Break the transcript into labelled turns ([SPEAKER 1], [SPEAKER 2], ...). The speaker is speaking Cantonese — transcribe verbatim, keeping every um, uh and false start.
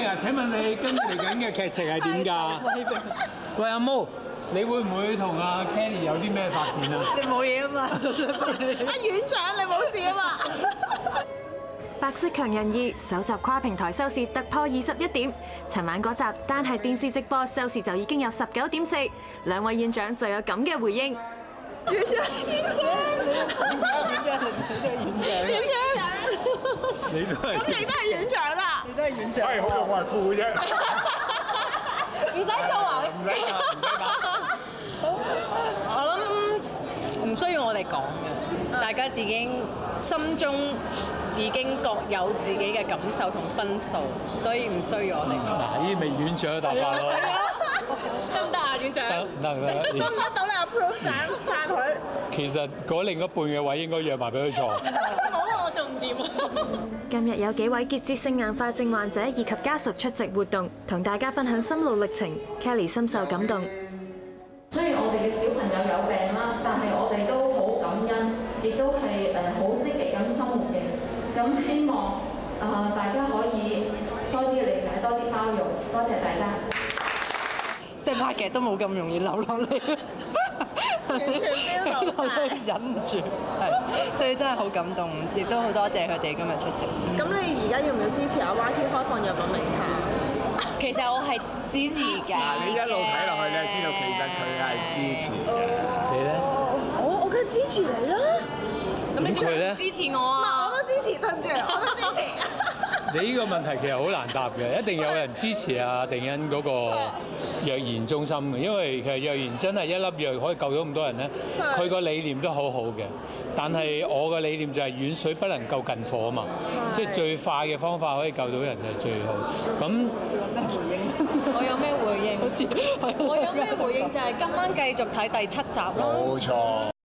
[SPEAKER 1] 威啊！請問你跟住嚟緊嘅劇情係點㗎？喂，阿毛，你會唔會同阿 Kelly 有啲咩發展啊？
[SPEAKER 2] 你冇嘢啊嘛，阿院長你冇事啊嘛。
[SPEAKER 3] 白色強人二首集跨平台收視突破二十一點，尋晚嗰集單係電視直播收視就已經有十九點四，兩位院長就有咁嘅回應。
[SPEAKER 2] 院長，院長，院長，院長，
[SPEAKER 1] 你都係，
[SPEAKER 2] 咁你都係院長啦，你都係院長。
[SPEAKER 4] 係好用，我係副啫。
[SPEAKER 2] 唔使做啊！
[SPEAKER 4] 唔使打，唔使打。
[SPEAKER 5] 我諗唔需要我哋講嘅，大家自己心中已經各有自己嘅感受同分數，所以唔需要我哋講。
[SPEAKER 1] 嗱，呢咪院長嘅答法咯。
[SPEAKER 5] 得唔得啊，院長？
[SPEAKER 1] 得得得。
[SPEAKER 2] 得唔得到你 approve 讚讚佢？
[SPEAKER 1] 其實嗰另一半嘅位應該讓埋俾佢坐。
[SPEAKER 5] 好啊，我仲唔掂啊！
[SPEAKER 3] 今日有幾位結節性硬化症患者以及家屬出席活動，同大家分享心路歷程。Kelly 深受感動。
[SPEAKER 6] 雖然我哋嘅小朋友有病啦，但係我哋都好感恩，亦都係誒好積極咁生活嘅。咁希望啊大家可以多啲理解，多啲包容，多謝大家。
[SPEAKER 7] 即係拍劇都冇咁容易流落嚟，
[SPEAKER 2] 完全飆流晒，
[SPEAKER 7] 忍唔住，係，所以真係好感動，亦都好多謝佢哋今日出席。
[SPEAKER 2] 咁你而家要唔要支持阿 Y T 開放藥品名冊？
[SPEAKER 5] 其實我係支持㗎。
[SPEAKER 4] 嗱，你一路睇落去，你就知道其實佢係支持嘅。
[SPEAKER 1] 你咧？
[SPEAKER 2] 我我梗係支持你啦。
[SPEAKER 5] 咁你仲
[SPEAKER 1] 佢咧
[SPEAKER 5] 支持我啊？
[SPEAKER 2] 我都支持，對唔住，我都支持。
[SPEAKER 1] 你呢個問題其實好難答嘅，一定有人支持阿定欣嗰個藥研中心嘅，因為其實藥研真係一粒藥可以救到咁多人咧，佢個理念都好好嘅。但係我嘅理念就係遠水不能救近火啊嘛，即係最快嘅方法可以救到人就最好。咁
[SPEAKER 5] 我有咩回應？
[SPEAKER 7] 好似
[SPEAKER 5] 我有咩回應就係今晚繼續睇第七集咯。
[SPEAKER 4] 冇錯。